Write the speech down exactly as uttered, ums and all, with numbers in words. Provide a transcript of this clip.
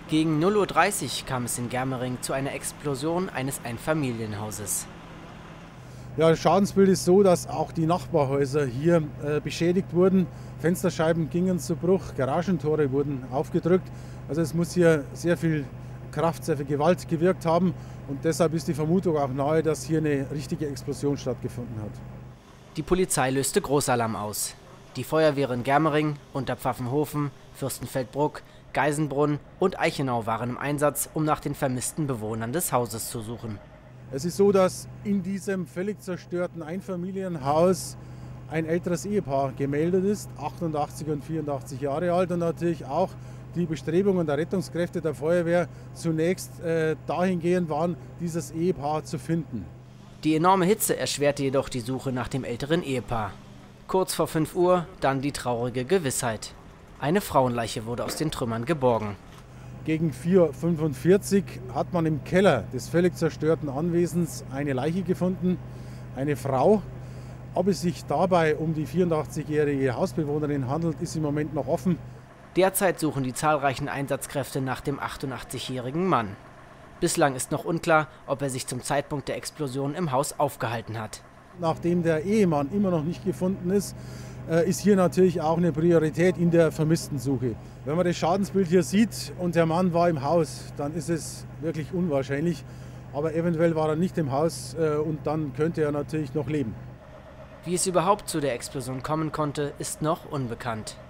Gegen null Uhr dreißig kam es in Germering zu einer Explosion eines Einfamilienhauses. Ja, das Schadensbild ist so, dass auch die Nachbarhäuser hier äh, beschädigt wurden. Fensterscheiben gingen zu Bruch, Garagentore wurden aufgedrückt. Also es muss hier sehr viel Kraft, sehr viel Gewalt gewirkt haben. Und deshalb ist die Vermutung auch nahe, dass hier eine richtige Explosion stattgefunden hat. Die Polizei löste Großalarm aus. Die Feuerwehren Germering, Unterpfaffenhofen, Fürstenfeldbruck, Geisenbrunn und Eichenau waren im Einsatz, um nach den vermissten Bewohnern des Hauses zu suchen. Es ist so, dass in diesem völlig zerstörten Einfamilienhaus ein älteres Ehepaar gemeldet ist, achtundachtzig und vierundachtzig Jahre alt, und natürlich auch die Bestrebungen der Rettungskräfte der Feuerwehr zunächst äh, dahingehend waren, dieses Ehepaar zu finden. Die enorme Hitze erschwerte jedoch die Suche nach dem älteren Ehepaar. Kurz vor fünf Uhr dann die traurige Gewissheit. Eine Frauenleiche wurde aus den Trümmern geborgen. Gegen vier Uhr fünfundvierzig hat man im Keller des völlig zerstörten Anwesens eine Leiche gefunden, eine Frau. Ob es sich dabei um die vierundachtzigjährige Hausbewohnerin handelt, ist im Moment noch offen. Derzeit suchen die zahlreichen Einsatzkräfte nach dem achtundachtzigjährigen Mann. Bislang ist noch unklar, ob er sich zum Zeitpunkt der Explosion im Haus aufgehalten hat. Nachdem der Ehemann immer noch nicht gefunden ist, ist hier natürlich auch eine Priorität in der Vermisstensuche. Wenn man das Schadensbild hier sieht und der Mann war im Haus, dann ist es wirklich unwahrscheinlich. Aber eventuell war er nicht im Haus und dann könnte er natürlich noch leben. Wie es überhaupt zu der Explosion kommen konnte, ist noch unbekannt.